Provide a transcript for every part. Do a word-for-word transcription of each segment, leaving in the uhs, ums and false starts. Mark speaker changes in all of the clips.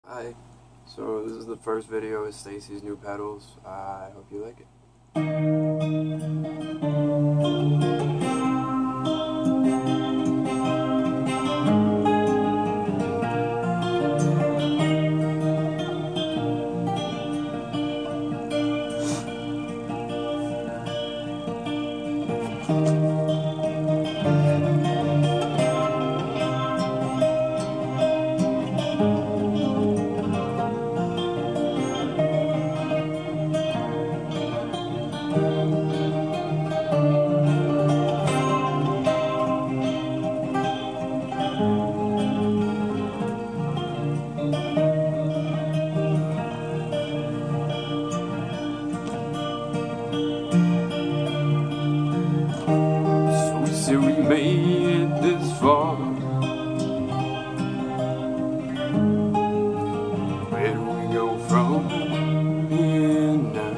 Speaker 1: Hi, so this is the first video with Stacy's new pedals. Uh, I hope you like it. So we made it this far. Where do we go from here now?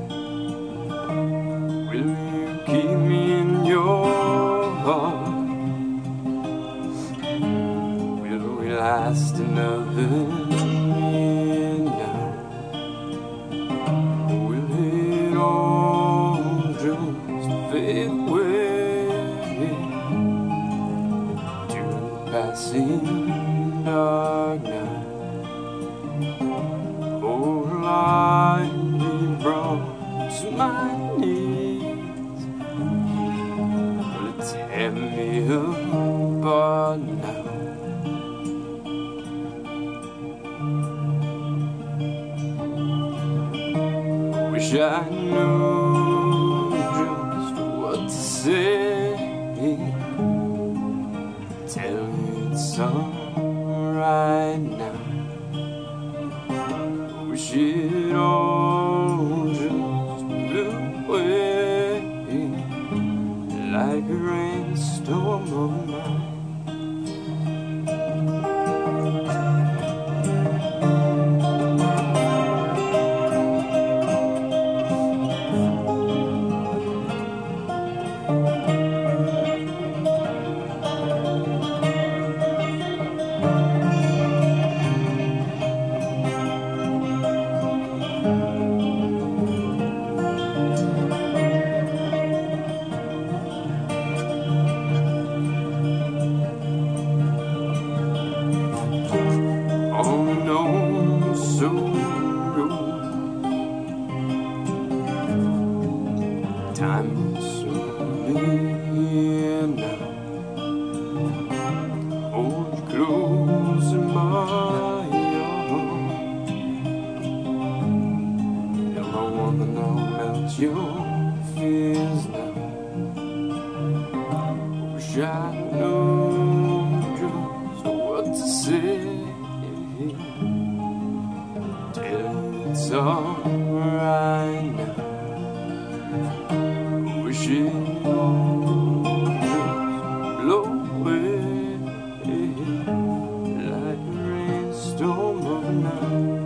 Speaker 1: Will you keep me in your heart? Will we last another year now? Will it all just fade away? Passing dark night, oh, light brought to my knees. Will it tear me apart now? Wish I knew just what to say. Tell me it's alright now. Wish it all just blew away like a rainstorm of mine. Time is so near now. Hold you close in my arms. You're my woman, I'll melt your fears now. Wish I knew just what to say. Tell it's alright now. Wish it all just blow away like a rainstorm of night.